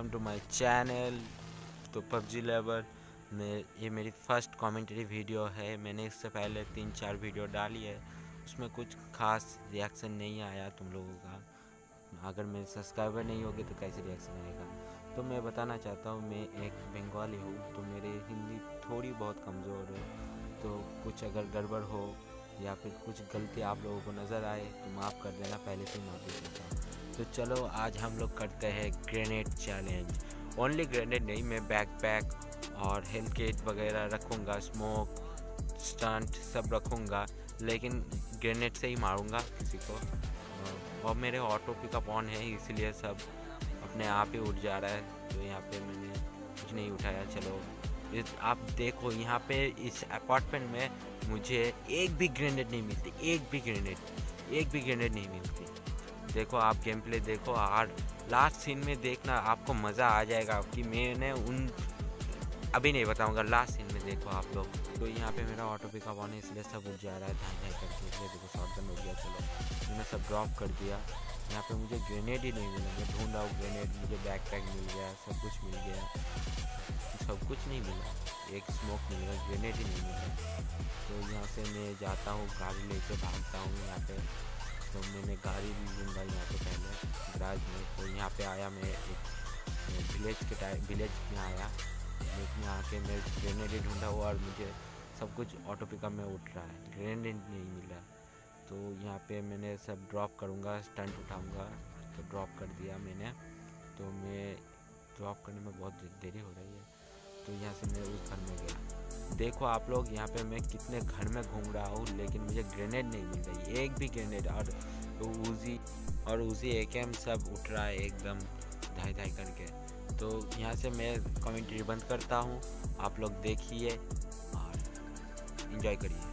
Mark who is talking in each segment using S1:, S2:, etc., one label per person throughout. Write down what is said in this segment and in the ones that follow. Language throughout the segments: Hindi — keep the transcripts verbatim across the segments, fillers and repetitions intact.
S1: Welcome to my channel. तो पबजी लवर में ये मेरी फर्स्ट कमेंट्री वीडियो है। मैंने इससे पहले तीन चार वीडियो डाली है, उसमें कुछ खास रिएक्शन नहीं आया तुम लोगों का। अगर मेरे सब्सक्राइबर नहीं होगे तो कैसे रिएक्शन आएगा। तो मैं बताना चाहता हूँ, मैं एक बंगाली हूँ, तो मेरी हिंदी थोड़ी बहुत कमज़ोर है, तो कुछ अगर गड़बड़ हो या फिर कुछ गलती आप लोगों को नज़र आए तो माफ़ कर देना, पहले से माफ़ी चाहता हूँ। तो चलो आज हम लोग करते हैं ग्रेनेड चैलेंज। ओनली ग्रेनेड नहीं, मैं बैकपैक और हेल्थ किट वगैरह रखूँगा, स्मोक स्टंट सब रखूँगा, लेकिन ग्रेनेड से ही मारूँगा किसी को। और मेरे ऑटो पिकअप ऑन है, इसलिए सब अपने आप ही उठ जा रहा है। तो यहाँ पे मैंने कुछ नहीं उठाया। चलो इस आप देखो, यहाँ पे इस अपार्टमेंट में मुझे एक भी ग्रेनेड नहीं मिलती, एक भी ग्रेनेड एक भी ग्रेनेड नहीं मिलती। देखो आप गेम प्ले देखो और लास्ट सीन में देखना, आपको मज़ा आ जाएगा कि मैंने उन अभी नहीं बताऊंगा, लास्ट सीन में देखो आप लोग। तो यहाँ पे मेरा ऑटो पिकअप ऑन है, इसलिए सब उठ जा रहा है धाई धाई करके। इसलिए देखो शॉटगन हो गया। चलो मैंने सब ड्रॉप कर दिया। यहाँ पे मुझे ग्रेनेड ही नहीं मिला। मैं ढूंढ रहा हूँ ग्रेनेड, मुझे बैकपैक मिल गया, सब कुछ मिल गया, सब कुछ नहीं मिला। एक स्मोक मिल गया, ग्रेनेड ही नहीं मिला। तो यहाँ से मैं जाता हूँ, गाड़ी लेके भागता हूँ यहाँ पे। तो मैंने गाड़ी भी लूँगा यहाँ पे पहले गराज में। तो यहाँ पे आया, मैं एक विलेज के टाइम विलेज में आया, लेकिन यहाँ के मैं ग्रेनेड ही ढूंढा हुआ और मुझे सब कुछ ऑटो पिकअप में उठ रहा है, ग्रेनेड नहीं मिला। तो यहाँ पे मैंने सब ड्रॉप करूँगा, स्टंट उठाऊँगा। तो ड्रॉप कर दिया मैंने। तो मैं ड्रॉप करने में बहुत देरी हो रही है। तो यहाँ से मैं उस घर में गया। देखो आप लोग, यहाँ पे मैं कितने घर में घूम रहा हूँ, लेकिन मुझे ग्रेनेड नहीं मिल रही, एक भी ग्रेनेड। और उजी और उजी ए के एम सब उठ रहा है एकदम धाई धाई करके। तो यहाँ से मैं कमेंट्री बंद करता हूँ। आप लोग देखिए और एंजॉय करिए।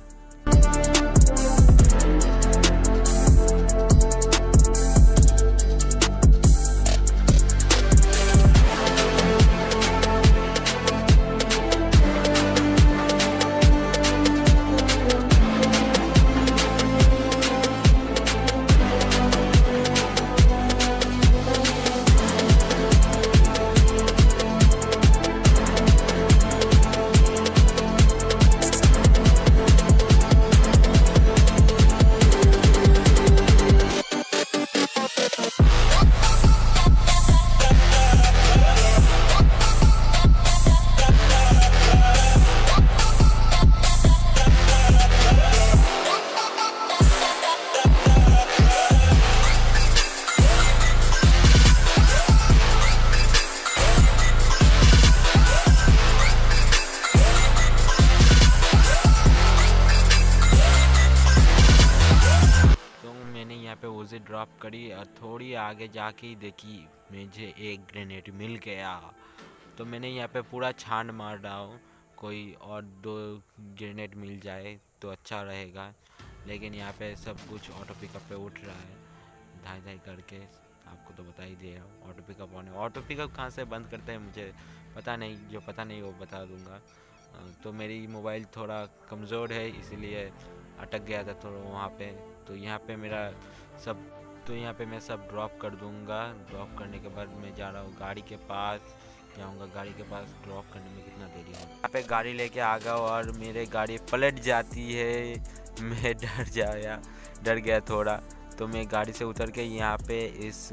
S1: यहाँ पे उसे ड्रॉप करी और थोड़ी आगे जाके ही देखी मुझे एक ग्रेनेड मिल गया। तो मैंने यहाँ पे पूरा छान मार रहा हूँ, कोई और दो ग्रेनेड मिल जाए तो अच्छा रहेगा। लेकिन यहाँ पे सब कुछ ऑटो पिकअप पे उठ रहा है धाई धाई करके। आपको तो बता ही दे रहा हूँ, ऑटो पिकअप ऑन है। ऑटो पिकअप कहाँ से बंद करते हैं मुझे पता नहीं, जो पता नहीं वो बता दूँगा। तो मेरी मोबाइल थोड़ा कमज़ोर है, इसलिए अटक गया था थोड़ा वहाँ पे। तो यहाँ पे मेरा सब तो यहाँ पे मैं सब ड्रॉप कर दूँगा। ड्रॉप करने के बाद मैं जा रहा हूँ गाड़ी के पास, जाऊँगा गाड़ी के पास। ड्रॉप करने में कितना देरी है। यहाँ पे गाड़ी लेके आ गया और मेरे गाड़ी पलट जाती है। मैं डर जाया डर गया थोड़ा। तो मैं गाड़ी से उतर के यहाँ पे इस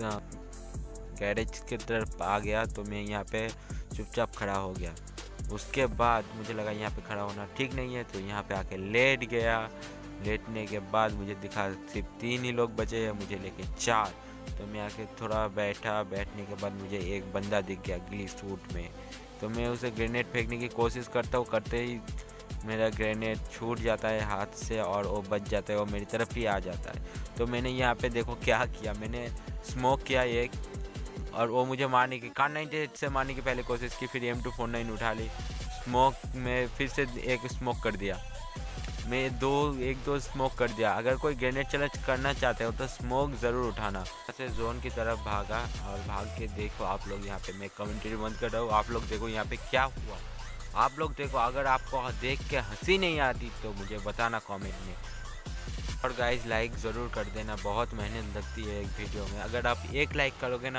S1: गैरेज की तरफ आ गया। तो मैं यहाँ पे चुपचाप खड़ा हो गया। उसके बाद मुझे लगा यहाँ पे खड़ा होना ठीक नहीं है, तो यहाँ पे आके लेट गया। लेटने के बाद मुझे दिखा सिर्फ तीन ही लोग बचे हैं, मुझे लेके चार। तो मैं आके थोड़ा बैठा, बैठने के बाद मुझे एक बंदा दिख गया गिली सूट में। तो मैं उसे ग्रेनेड फेंकने की कोशिश करता हूँ, करते ही मेरा ग्रेनेड छूट जाता है हाथ से और वो बच जाता है, वो मेरी तरफ ही आ जाता है। तो मैंने यहाँ पे देखो क्या किया, मैंने स्मोक किया एक, और वो मुझे मारने की कार नाइन्टी एट से मारने की पहले कोशिश की, फिर एम टू फोर नाइन उठा ली। स्मोक में फिर से एक स्मोक कर दिया, मैं दो एक दो स्मोक कर दिया। अगर कोई ग्रेनेड चैलेंज करना चाहते हो तो स्मोक ज़रूर उठाना। ऐसे जोन की तरफ भागा और भाग के देखो आप लोग, यहाँ पे मैं कमेंट्री बंद कर रहा हूँ। आप लोग देखो यहाँ पे क्या हुआ, आप लोग देखो। अगर आपको देख के हंसी नहीं आती तो मुझे बताना कमेंट में। और गाइस लाइक ज़रूर कर देना, बहुत मेहनत लगती है एक वीडियो में। अगर आप एक लाइक करोगे ना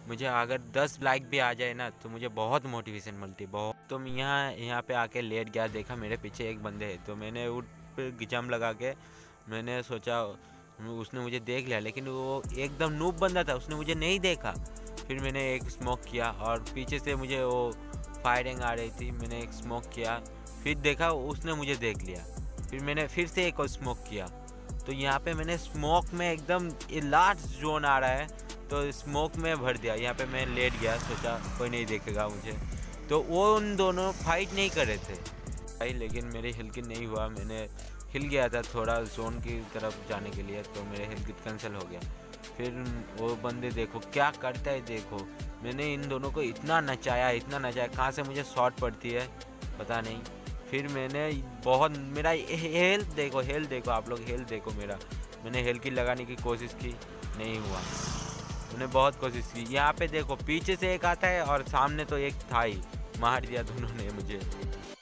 S1: मुझे अगर दस लाइक भी आ जाए ना तो मुझे बहुत मोटिवेशन मिलती है, बहुत। तो मैं यहाँ यहाँ पे आके लेट गया, देखा मेरे पीछे एक बंदे है, तो मैंने उठ पे जंप लगा के मैंने सोचा उसने मुझे देख लिया, लेकिन वो एकदम नूब बंदा था, उसने मुझे नहीं देखा। फिर मैंने एक स्मोक किया और पीछे से मुझे वो फायरिंग आ रही थी, मैंने एक स्मोक किया, फिर देखा उसने मुझे देख लिया, फिर मैंने फिर से एक और स्मोक किया। तो यहाँ पे मैंने स्मोक में एकदम लास्ट जोन आ रहा है तो स्मोक में भर दिया, यहाँ पे मैं लेट गया, सोचा कोई नहीं देखेगा मुझे। तो वो उन दोनों फाइट नहीं कर रहे थे भाई, लेकिन मेरी हिल किट नहीं हुआ, मैंने हिल गया था थोड़ा जोन की तरफ जाने के लिए, तो मेरे हिल किट कैंसिल हो गया। फिर वो बंदे देखो क्या करता है, देखो मैंने इन दोनों को इतना नचाया इतना नचाया, कहाँ से मुझे शॉट पड़ती है पता नहीं। फिर मैंने बहुत, मेरा हेल्थ देखो हेल्थ देखो आप लोग हेल्थ देखो मेरा, मैंने हेल्थ किट लगाने की कोशिश की, नहीं हुआ, मैंने बहुत कोशिश की। यहाँ पे देखो पीछे से एक आता है और सामने तो एक था ही, मार दिया दोनों ने मुझे।